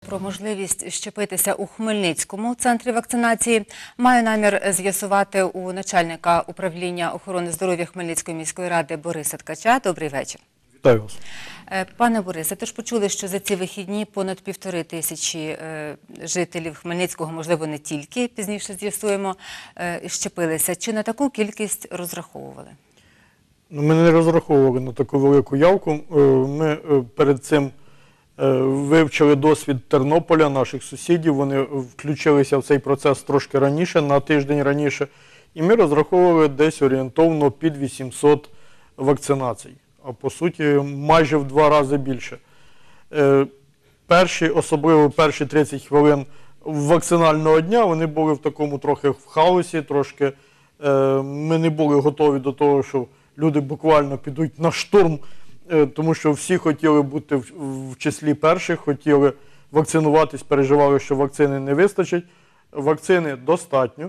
Про можливість щепитися у Хмельницькому центрі вакцинації маю намір з'ясувати у начальника управління охорони здоров'я Хмельницької міської ради Бориса Ткача. Добрий вечір. Вітаю вас. Пане Борисе, тож почули, що за ці вихідні понад 1500 жителів Хмельницького, можливо, не тільки, пізніше з'ясуємо, щепилися. Чи на таку кількість розраховували? Ми не розраховували на таку велику явку. Ми перед цим вивчили досвід Тернополя, наших сусідів. Вони включилися в цей процес трошки раніше, на тиждень раніше. І ми розраховували десь орієнтовно під 800 вакцинацій. А по суті, майже в 2 рази більше. Особливо перші 30 хвилин вакцинального дня, вони були в такому трохи в хаосі, трошки ми не були готові до того, що люди буквально підуть на штурм, тому що всі хотіли бути в числі перших, хотіли вакцинуватись, переживали, що вакцини не вистачить. Вакцини достатньо.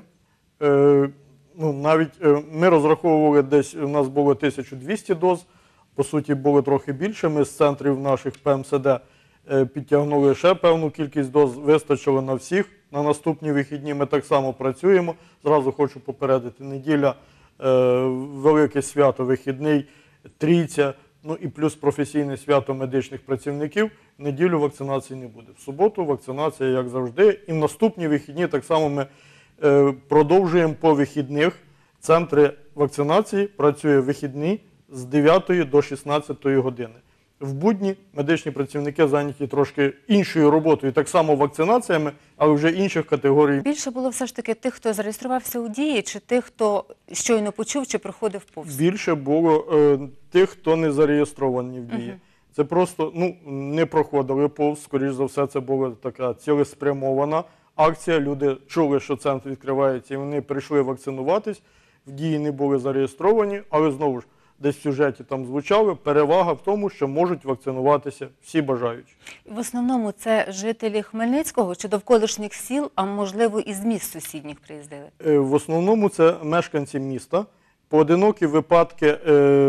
Навіть ми розраховували десь, у нас було 1200 доз, по суті, було трохи більше. Ми з центрів наших ПМСД підтягнули ще певну кількість доз, вистачило на всіх. На наступні вихідні ми так само працюємо. Зразу хочу попередити, неділя, велике свято, вихідний, Трійця, і плюс професійне свято медичних працівників. В неділю вакцинації не буде. В суботу вакцинація, як завжди. І в наступні вихідні так само ми продовжуємо по вихідних. Центри вакцинації працює вихідні з 9 до 16 години. В будні медичні працівники зайняті трошки іншою роботою, так само вакцинаціями, але вже інших категорій. Більше було все ж таки тих, хто зареєструвався у дії, чи тих, хто щойно почув, чи проходив повз? Більше було тих, хто не зареєстровані в дії. Це просто не проходили повз, скоріш за все, це була така цілеспрямована акція. Люди чули, що центр відкривається, і вони прийшли вакцинуватись, в дії не були зареєстровані, але знову ж, десь в сюжеті там звучало, перевага в тому, що можуть вакцинуватися всі бажаючі. В основному це жителі Хмельницького чи довколишніх сіл, а можливо і з міст сусідніх приїздили? В основному це мешканці міста. Поодинокі випадки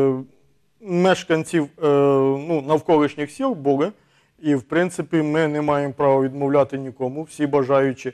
мешканців навколишніх сіл були. І, в принципі, ми не маємо права відмовляти нікому. Всі бажаючі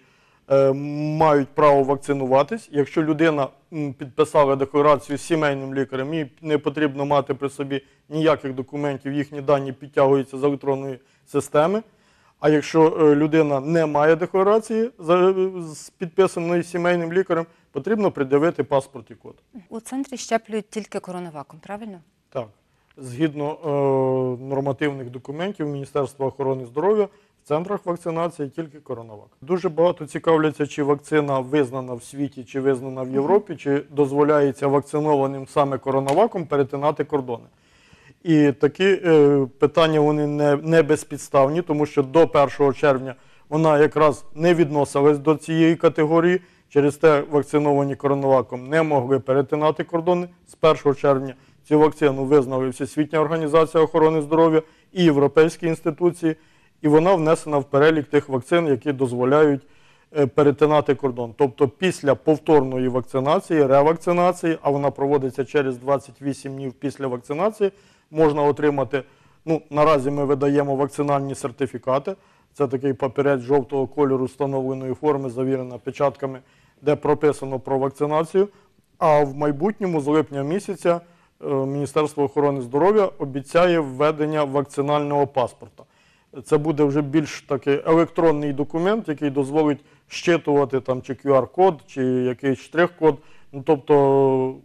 мають право вакцинуватись. Якщо людина підписала декларацію з сімейним лікарем, їй не потрібно мати при собі ніяких документів, їхні дані підтягуються з електронної системи. А якщо людина не має декларації з підписаною сімейним лікарем, потрібно пред'явити паспорт і код. У центрі щеплюють тільки коронаваком, правильно? Так. Згідно нормативних документів Міністерства охорони здоров'я, в центрах вакцинації тільки коронавак. Дуже багато цікавляться, чи вакцина визнана в світі, чи визнана в Європі, чи дозволяється вакцинованим саме коронаваком перетинати кордони. І такі питання вони не безпідставні, тому що до 1 червня вона якраз не відносилась до цієї категорії. Через те вакциновані коронаваком не могли перетинати кордони. З 1 червня цю вакцину визнали Всесвітня організація охорони здоров'я і європейські інституції. І вона внесена в перелік тих вакцин, які дозволяють перетинати кордон. Тобто після повторної вакцинації, ревакцинації, а вона проводиться через 28 днів після вакцинації, можна отримати, наразі ми видаємо вакцинальні сертифікати. Це такий папірець жовтого кольору встановленої форми, завірена печатками, де прописано про вакцинацію. А в майбутньому, з липня місяця, Міністерство охорони здоров'я обіцяє введення вакцинального паспорта. Це буде вже більш такий електронний документ, який дозволить щитувати чи QR-код, чи якийсь штрих-код. Тобто,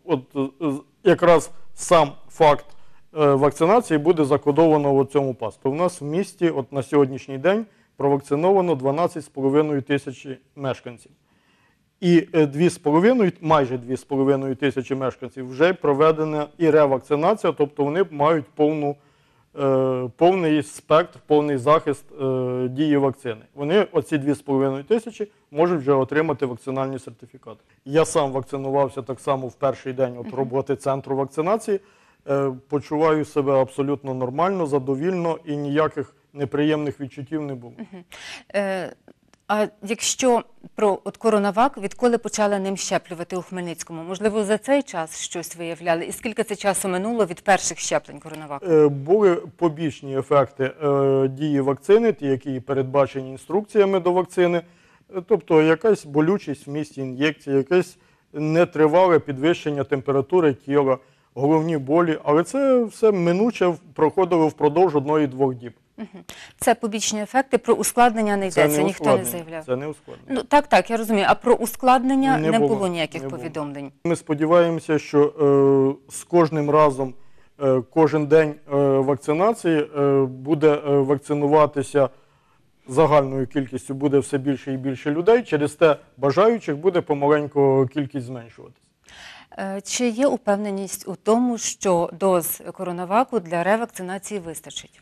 якраз сам факт вакцинації буде закодовано в цьому паспорті. У нас в місті на сьогоднішній день провакциновано 12,5 тисячі мешканців. І майже 2,5 тисячі мешканців вже проведена і ревакцинація, тобто вони мають повний спектр, повний захист дії вакцини. Вони, оці 2,5 тисячі, можуть вже отримати вакцинальні сертифікати. Я сам вакцинувався так само в перший день роботи центру вакцинації. Почуваю себе абсолютно нормально, задовільно і ніяких неприємних відчуттів не було. А якщо про коронавак, відколи почали ним щеплювати у Хмельницькому? Можливо, за цей час щось виявляли? І скільки це часу минуло від перших щеплень коронаваку? Були побічні ефекти дії вакцини, ті, які передбачені інструкціями до вакцини. Тобто якась болючість в місці ін'єкції, якесь нетривале підвищення температури тіла, головні болі. Але це все минуче проходило впродовж 1-2 діб. Це побічні ефекти, про ускладнення не йдеться, ніхто не заявляв. Це не ускладнення. Ну, так, я розумію. А про ускладнення не було не ніяких було. повідомлень? Ми сподіваємося, що з кожним разом, кожен день вакцинації буде вакцинуватися загальною кількістю, буде все більше і більше людей. Через те бажаючих буде помаленьку кількість зменшуватися. Чи є упевненість у тому, що доз коронаваку для ревакцинації вистачить?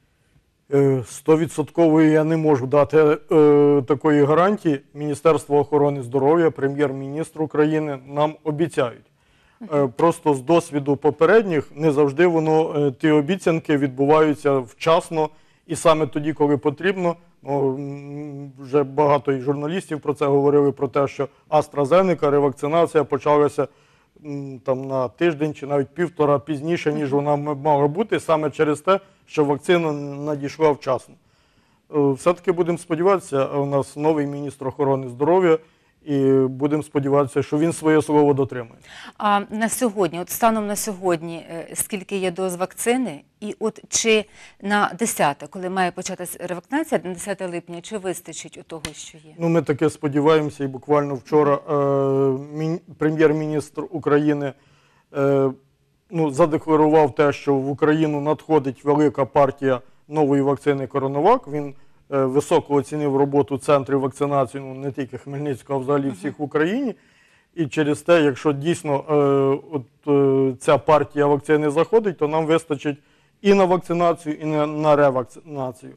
100% я не можу дати такої гарантії. Міністерство охорони здоров'я, прем'єр-міністр України нам обіцяють. Просто з досвіду попередніх не завжди ті обіцянки відбуваються вчасно і саме тоді, коли потрібно. Вже багато і журналістів про це говорили, про те, що AstraZeneca, ревакцинація почалася на тиждень чи навіть півтора пізніше, ніж вона мала бути, саме через те, що вакцина надійшла вчасно. Все-таки будемо сподіватися, у нас новий міністр охорони здоров'я, і будемо сподіватися, що він своє слово дотримає. А на сьогодні, станом на сьогодні, скільки є доз вакцини? І чи на 10, коли має початися ревакцинація, на 10 липня, чи вистачить у того, що є? Ми таке сподіваємося, і буквально вчора прем'єр-міністр України задекларував те, що в Україну надходить велика партія нової вакцини «Коронавак». Він високо оцінив роботу центрів вакцинації, не тільки Хмельницького, а взагалі всіх в Україні. І через те, якщо дійсно ця партія вакцини заходить, то нам вистачить і на вакцинацію, і на ревакцинацію.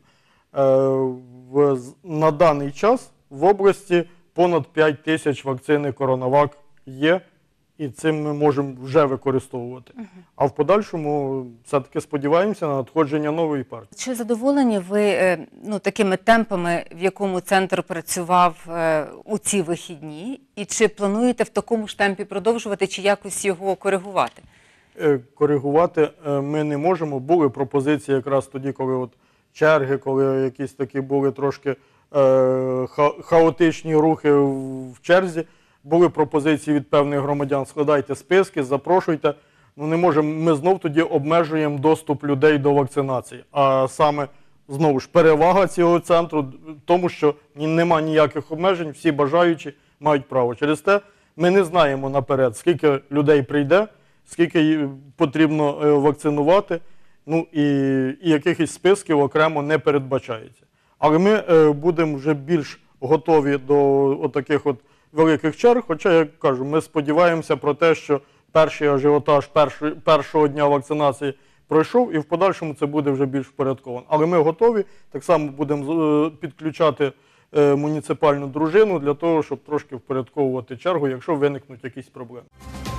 На даний час в області понад 5 тисяч вакцини «Коронавак» є, і цим ми можемо вже використовувати. А в подальшому все-таки сподіваємося на надходження нової партії. Чи задоволені ви такими темпами, в якому центр працював у ці вихідні? І чи плануєте в такому ж темпі продовжувати, чи якось його коригувати? Коригувати ми не можемо. Були пропозиції якраз тоді, коли черги, коли якісь такі були трошки хаотичні рухи в черзі. Були пропозиції від певних громадян: складайте списки, запрошуйте. Не можемо, ми знов тоді обмежуємо доступ людей до вакцинації. А саме, знову ж, перевага цього центру в тому, що нема ніяких обмежень, всі бажаючі мають право. Через те ми не знаємо наперед, скільки людей прийде, скільки потрібно вакцинувати, і якихось списків окремо не передбачається. Але ми будемо вже більш готові до таких великих черг, хоча, як кажу, ми сподіваємося про те, що перший ажіотаж першого дня вакцинації пройшов, і в подальшому це буде вже більш впорядковано. Але ми готові, так само будемо підключати муніципальну дружину для того, щоб трошки впорядковувати чергу, якщо виникнуть якісь проблеми.